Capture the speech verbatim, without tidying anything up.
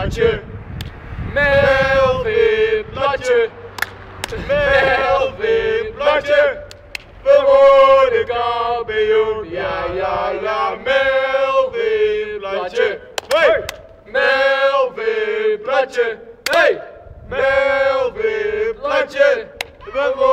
Bladje, Melvin Bladje, Melvin Bladje, we worden kampioen, ja ja ja, Melvin Bladje, hey! Melvin Bladje, hey! Melvin Bladje, we worden